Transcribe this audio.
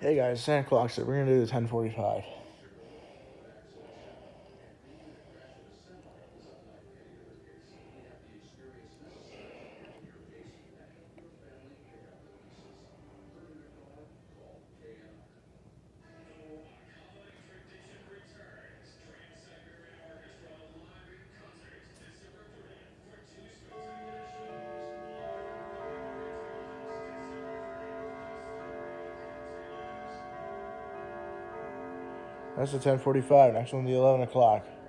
Hey guys, it's 10 o'clock, so we're going to do the 10:45. That's the 10:45. Next one, the 11 o'clock.